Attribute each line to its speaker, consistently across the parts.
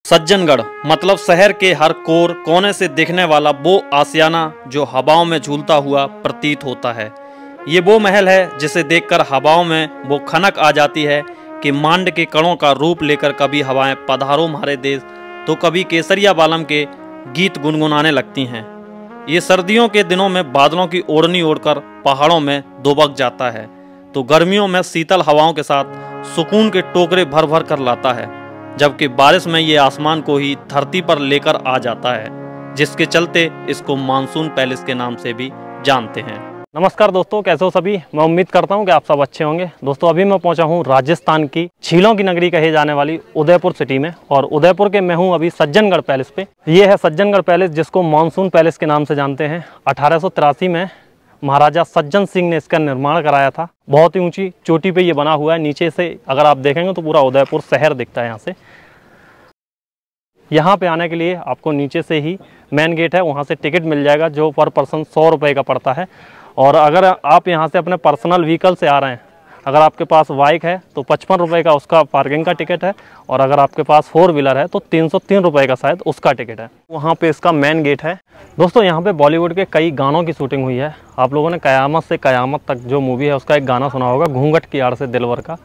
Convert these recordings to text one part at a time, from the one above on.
Speaker 1: सज्जनगढ़ मतलब शहर के हर कोर कोने से दिखने वाला वो आशियाना जो हवाओं में झूलता हुआ प्रतीत होता है। ये वो महल है जिसे देखकर हवाओं में वो खनक आ जाती है कि मांड के कणों का रूप लेकर कभी हवाएं पधारो हमारे देश तो कभी केसरिया बालम के गीत गुनगुनाने लगती हैं। ये सर्दियों के दिनों में बादलों की ओढ़नी ओढ़कर पहाड़ों में दुबक जाता है तो गर्मियों में शीतल हवाओं के साथ सुकून के टोकरे भर भर कर लाता है, जबकि बारिश में ये आसमान को ही धरती पर लेकर आ जाता है, जिसके चलते इसको मानसून पैलेस के नाम से भी जानते हैं। नमस्कार दोस्तों, कैसे हो सभी। मैं उम्मीद करता हूं कि आप सब अच्छे होंगे। दोस्तों अभी मैं पहुंचा हूं राजस्थान की झीलों की नगरी कही जाने वाली उदयपुर सिटी में, और उदयपुर के मैं हूं अभी सज्जनगढ़ पैलेस पे। ये है सज्जनगढ़ पैलेस, जिसको मानसून पैलेस के नाम से जानते हैं। 1883 में महाराजा सज्जन सिंह ने इसका निर्माण कराया था। बहुत ही ऊंची चोटी पे ये बना हुआ है। नीचे से अगर आप देखेंगे तो पूरा उदयपुर शहर दिखता है यहाँ से। यहाँ पे आने के लिए आपको नीचे से ही मेन गेट है, वहाँ से टिकट मिल जाएगा जो पर पर्सन 100 रुपये का पड़ता है। और अगर आप यहाँ से अपने पर्सनल व्हीकल से आ रहे हैं, अगर आपके पास बाइक है तो 55 रुपये का उसका पार्किंग का टिकट है, और अगर आपके पास 4 व्हीलर है तो 303 रुपये का शायद उसका टिकट है। वहाँ पे इसका मेन गेट है। दोस्तों यहाँ पे बॉलीवुड के कई गानों की शूटिंग हुई है। आप लोगों ने कयामत से कयामत तक जो मूवी है उसका एक गाना सुना होगा, घूंघट की आड़ से दिलबर का।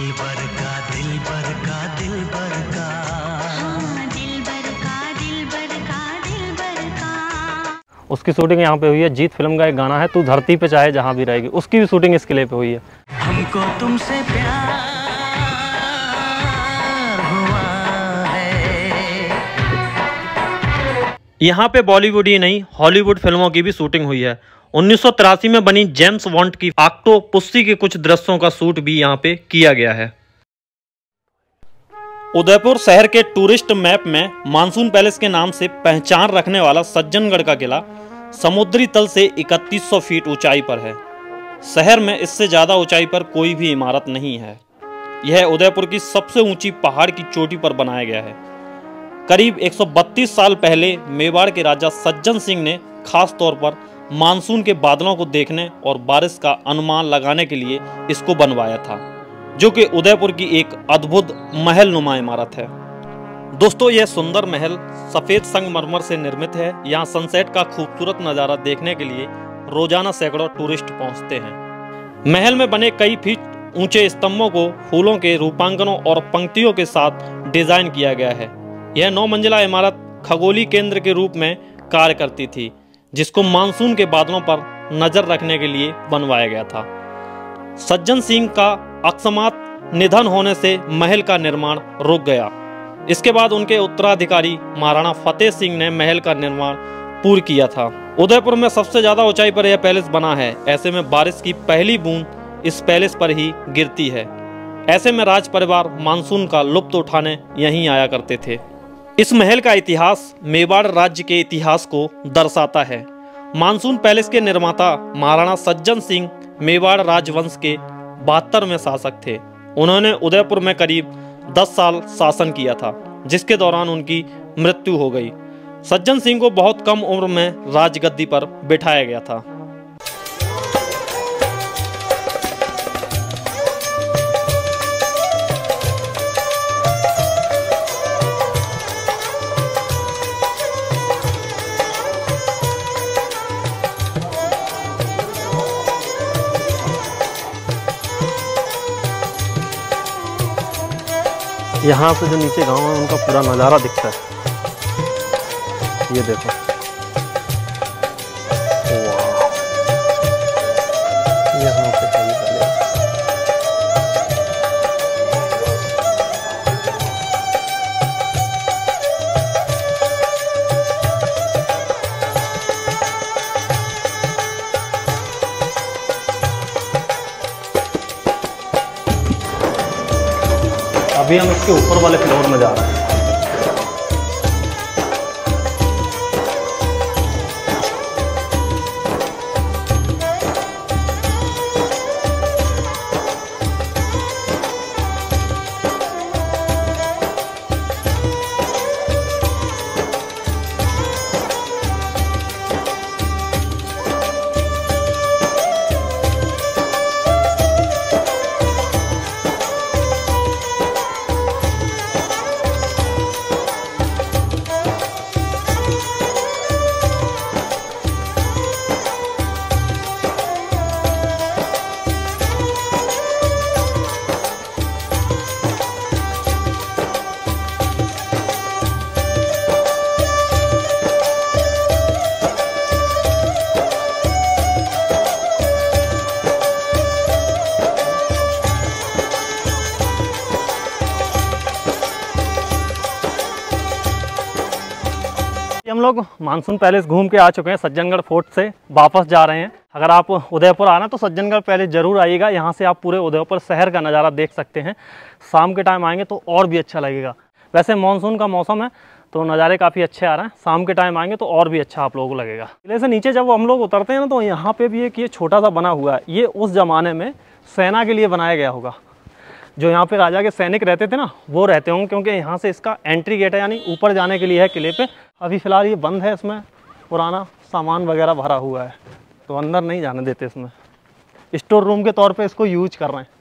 Speaker 1: उसकी शूटिंग यहाँ पे हुई है। जीत फिल्म का एक गाना है, तू धरती पे चाहे जहाँ भी रहेगी, उसकी भी शूटिंग इस किले पे हुई है।
Speaker 2: हमको तुमसे प्यार हुआ है।
Speaker 1: यहाँ पे बॉलीवुड ही नहीं हॉलीवुड फिल्मों की भी शूटिंग हुई है। 1983 में बनी जेम्स बॉन्ड की ऑक्टोपसी के कुछ दृश्यों का शूट भी यहाँ पे किया गया है। उदयपुर शहर के टूरिस्ट मैप में मानसून पैलेस के नाम से पहचान रखने वाला सज्जनगढ़ का किला समुद्री तल से 3100 फीट ऊंचाई पर है। शहर में इससे ज़्यादा ऊंचाई पर कोई भी इमारत नहीं है। यह उदयपुर की सबसे ऊंची पहाड़ की चोटी पर बनाया गया है। करीब 132 साल पहले मेवाड़ के राजा सज्जन सिंह ने खास तौर पर मानसून के बादलों को देखने और बारिश का अनुमान लगाने के लिए इसको बनवाया था, जो कि उदयपुर की एक अद्भुत महल नुमा इमारत है। दोस्तों यह सुंदर महल सफ़ेद संगमरमर से निर्मित है। यहाँ सनसेट का खूबसूरत नज़ारा देखने के लिए रोजाना सैकड़ों टूरिस्ट पहुँचते हैं। महल में बने कई फीट ऊंचे स्तंभों को फूलों के रूपांकनों और पंक्तियों के साथ डिजाइन किया गया है। यह 9 मंजिला इमारत खगोलीय केंद्र के रूप में कार्य करती थी, जिसको मानसून के बादलों पर नजर रखने के लिए बनवाया गया था। सज्जन सिंह का अकस्मात निधन होने से महल का निर्माण रुक गया। इसके बाद उनके उत्तराधिकारी महाराणा फतेह सिंह ने महल का निर्माण पूर्ण किया था। उदयपुर में सबसे ज्यादा ऊंचाई पर यह पैलेस बना है। ऐसे में बारिश की पहली बूंद इस पैलेस पर ही गिरती है। ऐसे में राज परिवार मानसून का लुत्फ उठाने यहीं आया करते थे। इस महल का इतिहास मेवाड़ राज्य के इतिहास को दर्शाता है। मानसून पैलेस के निर्माता महाराणा सज्जन सिंह मेवाड़ राजवंश के 72वें शासक थे। उन्होंने उदयपुर में करीब 10 साल शासन किया था, जिसके दौरान उनकी मृत्यु हो गई। सज्जन सिंह को बहुत कम उम्र में राजगद्दी पर बिठाया गया था। यहाँ से जो नीचे गांव है उनका पूरा नज़ारा दिखता है। ये देखो, यहाँ पे अभी हम इसके ऊपर वाले फ्लोर में जा रहे हैं। हम लोग मानसून पैलेस घूम के आ चुके हैं। सज्जनगढ़ फोर्ट से वापस जा रहे हैं। अगर आप उदयपुर आना तो सज्जनगढ़ पैलेस जरूर आइएगा। यहाँ से आप पूरे उदयपुर शहर का नज़ारा देख सकते हैं। शाम के टाइम आएंगे तो और भी अच्छा लगेगा। वैसे मानसून का मौसम है तो नज़ारे काफ़ी अच्छे आ रहे हैं। शाम के टाइम आएंगे तो और भी अच्छा आप लोगों को लगेगा। किले से नीचे जब हम लोग उतरते हैं ना तो यहाँ पे भी एक ये छोटा सा बना हुआ है। ये उस ज़माने में सेना के लिए बनाया गया होगा। जो यहाँ पे राजा के सैनिक रहते थे ना वो रहते होंगे, क्योंकि यहाँ से इसका एंट्री गेट है, यानी ऊपर जाने के लिए है किले पे। अभी फ़िलहाल ये बंद है, इसमें पुराना सामान वगैरह भरा हुआ है तो अंदर नहीं जाने देते। इसमें स्टोर रूम के तौर पे इसको यूज कर रहे हैं।